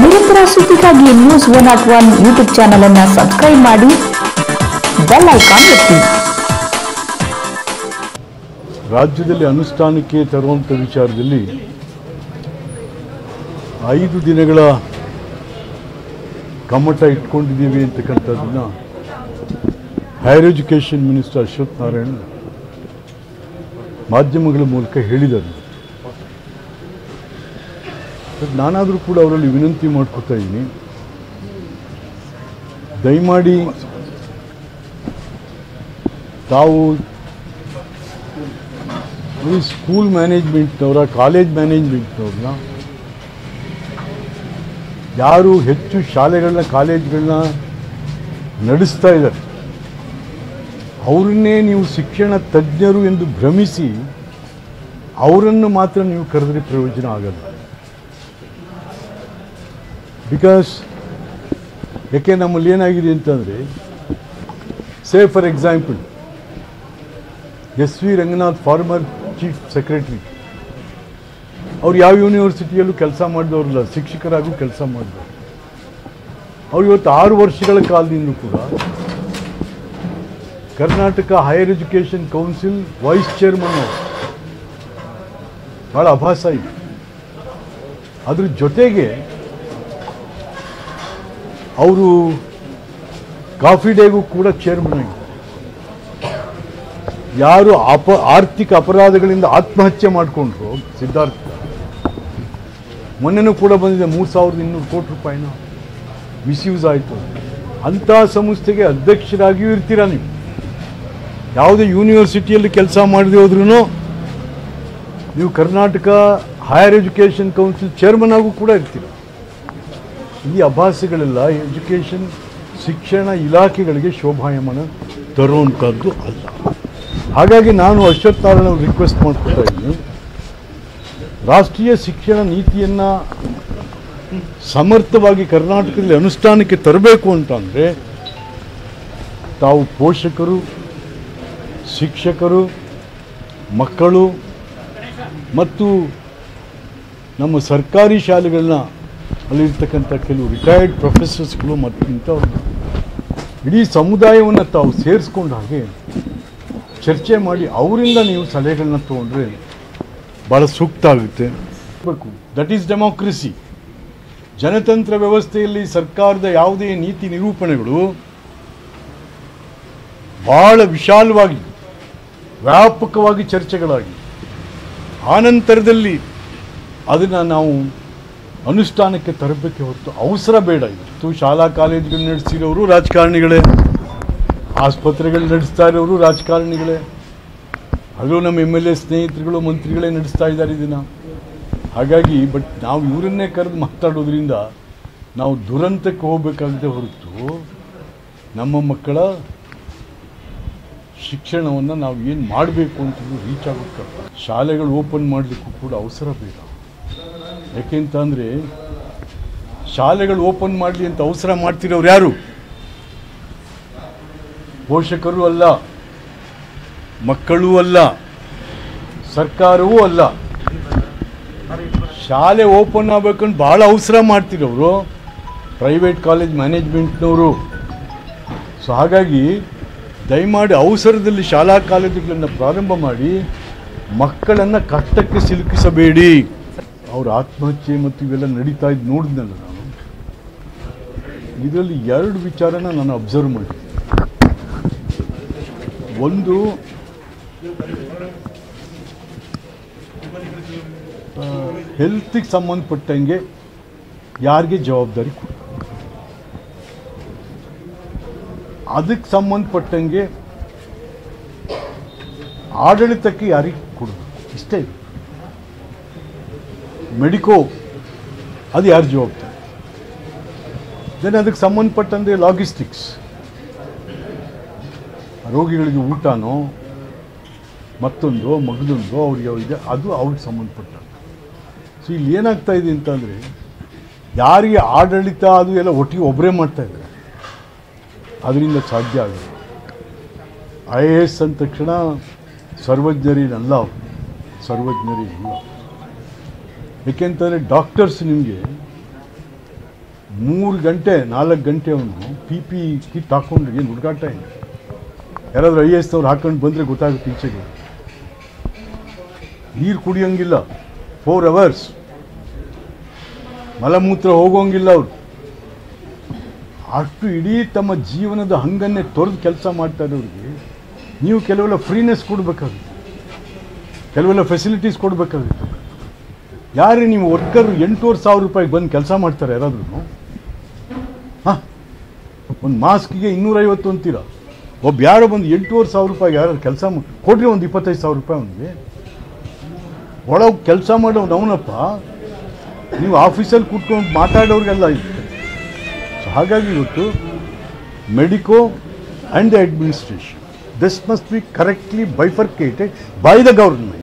ನಿರಂತರ ಸುದ್ದಿಗಾಗಿ news 101 YouTube channel ಅನ್ನು ಸಬ್ಸ್ಕ್ರೈಬ್ ಮಾಡಿ, ಬೆಲ್ ಐಕಾನ್ ಒತ್ತಿ. ರಾಜ್ಯದಲ್ಲಿ ಅನುಷ್ಠಾನಕ್ಕೆ ತರುವಂಥ ವಿಚಾರದಲ್ಲಿ 5 ದಿನಗಳ ಕಮ್ಮಟ ಇಟ್ಕೊಂಡಿದ್ದೀವಿ ಅಂತಕ್ಕಂಥದ್ದನ್ನು higher education minister Ashwath Narayan ಮಾಧ್ಯಮಗಳ ಮೂಲಕ ಹೇಳಿದರು. ನಾನಾದರೂ ಕೂಡ ಅವರಲ್ಲಿ ವಿನಂತಿ ಮಾಡ್ಕೊತಾ ಇದ್ದೀನಿ, ದಯಮಾಡಿ ತಾವು ಸ್ಕೂಲ್ ಮ್ಯಾನೇಜ್ಮೆಂಟ್ನವರ, ಕಾಲೇಜ್ ಮ್ಯಾನೇಜ್ಮೆಂಟ್ನವ್ರನ್ನ, ಯಾರು ಹೆಚ್ಚು ಶಾಲೆಗಳನ್ನ, ಕಾಲೇಜ್ಗಳನ್ನ ನಡೆಸ್ತಾ ಇದ್ದಾರೆ ಅವರನ್ನೇ ನೀವು ಶಿಕ್ಷಣ ತಜ್ಞರು ಎಂದು ಭ್ರಮಿಸಿ ಅವರನ್ನು ಮಾತ್ರ ನೀವು ಕರೆದ್ರೆ ಪ್ರಯೋಜನ ಆಗಲ್ಲ. ಬಿಕಾಸ್ ಯಾಕೆ ನಮ್ಮಲ್ಲಿ ಏನಾಗಿದೆ ಅಂತಂದರೆ, for example SV Ranganath, former chief secretary, ಅವ್ರು ಯಾವ ಯೂನಿವರ್ಸಿಟಿಯಲ್ಲೂ ಕೆಲಸ ಮಾಡಿದವ್ರಲ್ಲ, ಶಿಕ್ಷಕರಾಗೂ ಕೆಲಸ ಮಾಡಿದವರು. ಅವ್ರು ಇವತ್ತು 6 ವರ್ಷಗಳ ಕಾಲದಿಂದ ಕೂಡ Karnataka higher education council vice chairman ಅವರು. ಭಾಳ ಅಭಾಸ ಇದೆ. ಅದ್ರ ಜೊತೆಗೆ ಅವರು ಕಾಫಿ ಡೇಗೂ ಕೂಡ ಚೇರ್ಮನ್ ಆಗಿದ್ದಾರೆ. ಯಾರು ಆರ್ಥಿಕ ಅಪರಾಧಗಳಿಂದ ಆತ್ಮಹತ್ಯೆ ಮಾಡಿಕೊಂಡ್ರು, ಸಿದ್ಧಾರ್ಥ, ಮೊನ್ನೆನೂ ಕೂಡ ಬಂದಿದೆ 3200 ಕೋಟಿ ರೂಪಾಯಿನ ಮಿಸ್ಯೂಸ್ ಆಯಿತು. ಅಂಥ ಸಂಸ್ಥೆಗೆ ಅಧ್ಯಕ್ಷರಾಗಿಯೂ ಇರ್ತೀರಾ ನೀವು. ಯಾವುದೇ ಯೂನಿವರ್ಸಿಟಿಯಲ್ಲಿ ಕೆಲಸ ಮಾಡದೆ ಹೋದ್ರೂ ನೀವು Karnataka higher education council chairman ಆಗೂ ಕೂಡ ಇರ್ತೀರ. ಈ ಅಭಾಸಗಳೆಲ್ಲ ಎಜುಕೇಷನ್, ಶಿಕ್ಷಣ ಇಲಾಖೆಗಳಿಗೆ ಶೋಭಾಯಮಾನ ತರುವಂಥದ್ದು ಅಲ್ಲ. ಹಾಗಾಗಿ ನಾನು ಅಶ್ವಥ್ ನಾರಾಯಣ್ ಅವರು ರಿಕ್ವೆಸ್ಟ್ ಮಾಡ್ಕೊತಾ ಇದ್ದೀನಿ, ರಾಷ್ಟ್ರೀಯ ಶಿಕ್ಷಣ ನೀತಿಯನ್ನು ಸಮರ್ಥವಾಗಿ ಕರ್ನಾಟಕದಲ್ಲಿ ಅನುಷ್ಠಾನಕ್ಕೆ ತರಬೇಕು ಅಂತಂದರೆ ತಾವು ಪೋಷಕರು, ಶಿಕ್ಷಕರು, ಮಕ್ಕಳು ಮತ್ತು ನಮ್ಮ ಸರ್ಕಾರಿ ಶಾಲೆಗಳನ್ನ, ಅಲ್ಲಿರ್ತಕ್ಕಂಥ ಕೆಲವು ರಿಟೈರ್ಡ್ ಪ್ರೊಫೆಸರ್ಸ್ಗಳು ಮತ್ತು ಇಂಥವ್ರು ಇಡೀ ಸಮುದಾಯವನ್ನು ತಾವು ಸೇರಿಸ್ಕೊಂಡ ಹಾಗೆ ಚರ್ಚೆ ಮಾಡಿ ಅವರಿಂದ ನೀವು ಸಲಹೆಗಳನ್ನ ತೊಗೊಂಡ್ರೆ ಭಾಳ ಸೂಕ್ತ ಆಗುತ್ತೆ. That is democracy. ಜನತಂತ್ರ ವ್ಯವಸ್ಥೆಯಲ್ಲಿ ಸರ್ಕಾರದ ಯಾವುದೇ ನೀತಿ ನಿರೂಪಣೆಗಳು ಭಾಳ ವಿಶಾಲವಾಗಿ, ವ್ಯಾಪಕವಾಗಿ ಚರ್ಚೆಗಳಾಗಿ ಆನಂತರದಲ್ಲಿ ಅದನ್ನು ನಾವು ಅನುಷ್ಠಾನಕ್ಕೆ ತರಬೇಕೆ ಹೊರತು ಅವಸರ ಬೇಡ. ಇವತ್ತು ಶಾಲಾ ಕಾಲೇಜುಗಳು ನಡೆಸಿರೋರು ರಾಜಕಾರಣಿಗಳೇ, ಆಸ್ಪತ್ರೆಗಳು ನಡೆಸ್ತಾ ಇರೋರು ರಾಜಕಾರಣಿಗಳೇ, ಅಲ್ಲೂ ನಮ್ಮ MLA ಸ್ನೇಹಿತರುಗಳು, ಮಂತ್ರಿಗಳೇ ನಡೆಸ್ತಾ ಇದ್ದಾರೆ ಇದನ್ನು. ಹಾಗಾಗಿ ನಾವು ಇವರನ್ನೇ ಕರೆದು ಮಾತಾಡೋದ್ರಿಂದ ನಾವು ದುರಂತಕ್ಕೆ ಹೋಗಬೇಕಾಗದೆ ಹೊರತು ನಮ್ಮ ಮಕ್ಕಳ ಶಿಕ್ಷಣವನ್ನು ನಾವು ಏನು ಮಾಡಬೇಕು ಅಂತ ರೀಚ್ ಆಗುತ್ತೆ. ಶಾಲೆಗಳು ಓಪನ್ ಮಾಡಲಿಕ್ಕೂ ಕೂಡ ಅವಸರ ಬೇಡ. ಯಾಕೆಂತಂದರೆ ಶಾಲೆಗಳು ಓಪನ್ ಮಾಡಲಿ ಅಂತ ಅವಸರ ಮಾಡ್ತಿರೋರು ಯಾರು? ಪೋಷಕರು ಅಲ್ಲ, ಮಕ್ಕಳೂ ಅಲ್ಲ, ಸರ್ಕಾರವೂ ಅಲ್ಲ. ಶಾಲೆ ಓಪನ್ ಆಗಬೇಕಂತ ಭಾಳ ಅವಸರ ಮಾಡ್ತಿರೋರು ಪ್ರೈವೇಟ್ ಕಾಲೇಜ್ ಮ್ಯಾನೇಜ್ಮೆಂಟ್ನವರು. ಸೊ ಹಾಗಾಗಿ ದಯಮಾಡಿ ಅವಸರದಲ್ಲಿ ಶಾಲಾ ಕಾಲೇಜುಗಳನ್ನು ಪ್ರಾರಂಭ ಮಾಡಿ ಮಕ್ಕಳನ್ನು ಕಷ್ಟಕ್ಕೆ ಸಿಲುಕಿಸಬೇಡಿ. ಅವ್ರ ಆತ್ಮಹತ್ಯೆ ಮತ್ತು ಇವೆಲ್ಲ ನಡೀತಾ ಇದ್ದು ನೋಡಿದ್ನಲ್ಲ ನಾನು. ಇದರಲ್ಲಿ 2 ವಿಚಾರನ ನಾನು ಅಬ್ಸರ್ವ್ ಮಾಡಿದೆ. ಒಂದು, ಹೆಲ್ತಿಗೆ ಸಂಬಂಧಪಟ್ಟಂಗೆ ಯಾರಿಗೆ ಜವಾಬ್ದಾರಿ ಕೊಡ, ಅದಕ್ಕೆ ಸಂಬಂಧಪಟ್ಟಂಗೆ ಆಡಳಿತಕ್ಕೆ ಯಾರಿಗೆ ಕೊಡಬೇಕು, ಇಷ್ಟೇ. ಮೆಡಿಕೋ ಅದು ಯಾರು ಜವಾಬ್ದಾರಿ? ದೆನ್ ಅದಕ್ಕೆ ಸಂಬಂಧಪಟ್ಟಂತೆ ಲಾಜಿಸ್ಟಿಕ್ಸ್, ರೋಗಿಗಳಿಗೆ ಊಟನೋ ಮತ್ತೊಂದು ಮಗದೊಂದು ಅವ್ರಿಗೆ ಇದೆ, ಅದು ಅವ್ರಿಗೆ ಸಂಬಂಧಪಟ್ಟ. ಸೊ ಇಲ್ಲಿ ಏನಾಗ್ತಾ ಇದೆ ಅಂತಂದರೆ, ಯಾರಿಗೆ ಆಡಳಿತ ಅದು ಎಲ್ಲ ಒಟ್ಟಿಗೆ ಒಬ್ಬರೇ ಮಾಡ್ತಾಯಿದ್ದಾರೆ, ಅದರಿಂದ ಸಾಧ್ಯ ಆಗುತ್ತೆ. IAS ಅಂದ ತಕ್ಷಣ ಸರ್ವಜ್ಞರಿನಲ್ಲ, ಸರ್ವಜ್ಞರಿಲ್ಲ. ಏಕೆಂತಂದರೆ ಡಾಕ್ಟರ್ಸ್ ನಿಮಗೆ 3 ಗಂಟೆ 4 ಗಂಟೆ ಅವನು ಪಿ ಕಿಟ್ ಹಾಕ್ಕೊಂಡು ಏನು ಹುಡುಗಾಟ ಏನು? ಯಾರಾದರೂ IAS ಅವ್ರು ಹಾಕೊಂಡು ಬಂದರೆ ಗೊತ್ತಾಗುತ್ತೆ ಈಚೆಗೆ. ನೀರು ಕುಡಿಯೋಂಗಿಲ್ಲ 4 ಅವರ್ಸ್, ಮಲಮೂತ್ರ ಹೋಗೋಂಗಿಲ್ಲ ಅವರು. ಅಷ್ಟು ಇಡೀ ತಮ್ಮ ಜೀವನದ ಹಂಗನ್ನೇ ತೊರೆದು ಕೆಲಸ ಮಾಡ್ತಾರೆ ಅವ್ರಿಗೆ. ನೀವು ಕೆಲವೆಲ್ಲ ಫ್ರೀನೆಸ್ ಕೊಡಬೇಕಾಗುತ್ತೆ, ಕೆಲವೆಲ್ಲ ಫೆಸಿಲಿಟೀಸ್ ಕೊಡಬೇಕಾಗುತ್ತೆ. ಯಾರೇ ನೀವು ವರ್ಕರ್ 8,500 ರೂಪಾಯಿಗೆ ಬಂದು ಕೆಲಸ ಮಾಡ್ತಾರೆ ಯಾರಾದ್ರೂ? ಹಾಂ, ಒಂದು ಮಾಸ್ಕಿಗೆ 250 ಅಂತೀರ. ಒಬ್ಬ ಯಾರೋ ಬಂದು 8,500 ರೂಪಾಯಿಗೆ ಯಾರು ಕೆಲಸ ಕೊಡ್ರಿ, ಒಂದು 25,000 ರೂಪಾಯಿ ಅವನಿಗೆ ಒಳಗೆ ಕೆಲಸ ಮಾಡೋನು ಅವನಪ್ಪ. ನೀವು ಆಫೀಸಲ್ಲಿ ಕೂತ್ಕೊಂಡು ಮಾತಾಡೋರಿಗೆಲ್ಲ ಇತ್ತು. ಸೊ ಹಾಗಾಗಿ ಇವತ್ತು medico and the administration, this must be correctly bifurcated by the government.